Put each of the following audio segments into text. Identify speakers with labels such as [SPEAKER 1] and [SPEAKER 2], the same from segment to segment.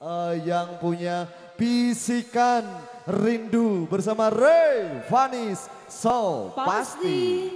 [SPEAKER 1] yang punya Bisikan Rindu bersama Ray Vanis So Pasti.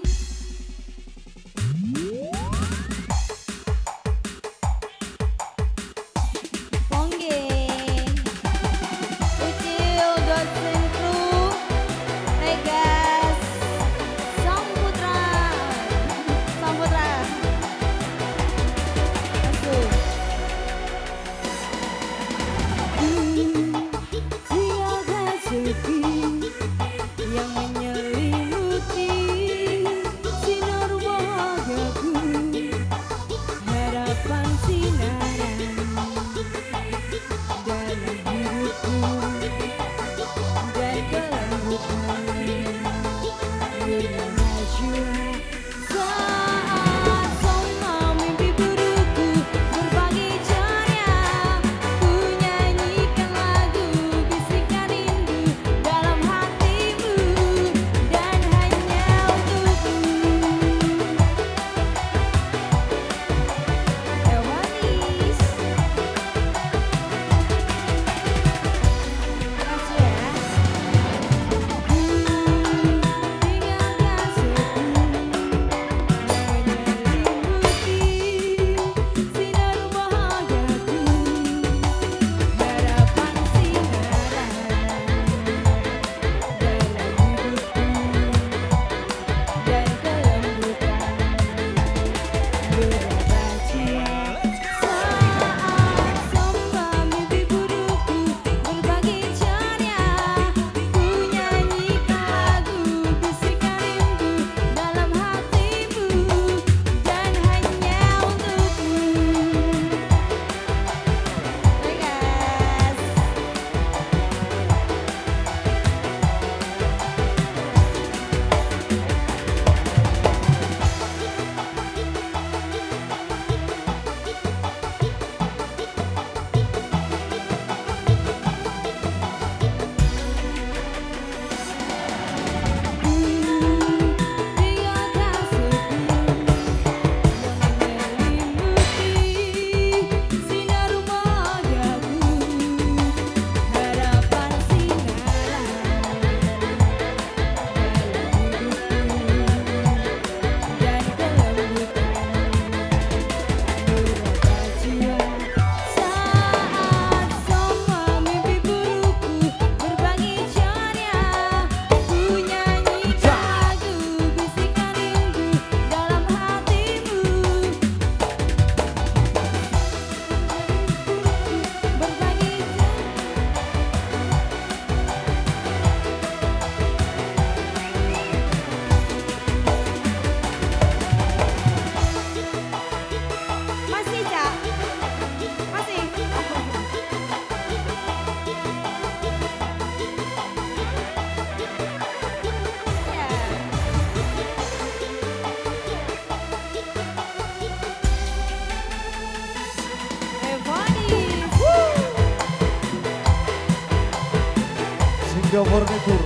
[SPEAKER 2] Yang menyelimuti sinar bahagiaku, harapan sinaran dalam hidupku dan kelembutan bermaju saat semua mimpi burukku berbagi ceria. Ku nyanyikan lagu bisikan rindu dalam hatimu dan hanya untukmu. Ewanis, makasih ya. Tinggalkan senyum menyelimuti sinar bahagiaku, harapan sinaran dalam hidupku dan kelembutan berbahagia saat semua mimpi burukku berbagi ceria. Ku nyanyikan lagu bisikan rindu dalam hatimu dan hanya untukmu. Tegas. Tinggalkan senyum menyelimuti sinar bahagiaku, harapan sinaran dalam hidupku dan kelembutan berbahagia saat semua mimpi burukku berbagi ceria. Ku nyanyikan lagu bisikan rindu dalam hatimu berbagi masih Cak, masih. Evanis.
[SPEAKER 1] Singapore Tour.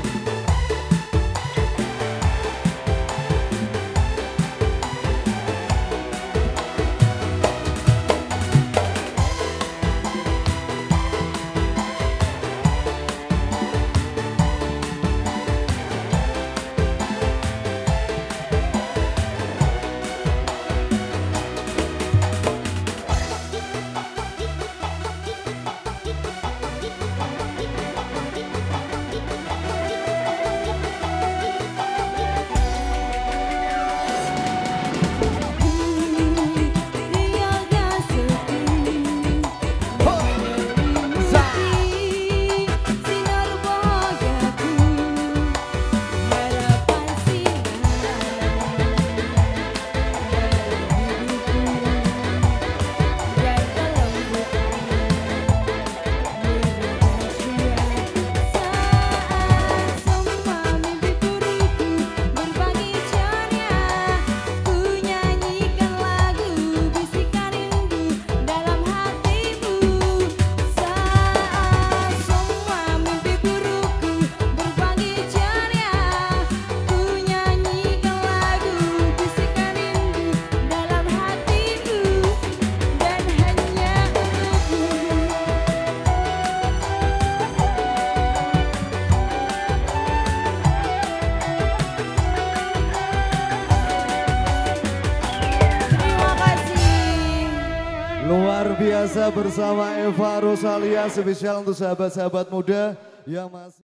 [SPEAKER 1] biasa bersama Eva Rosalia, spesial untuk sahabat-sahabat muda yang masih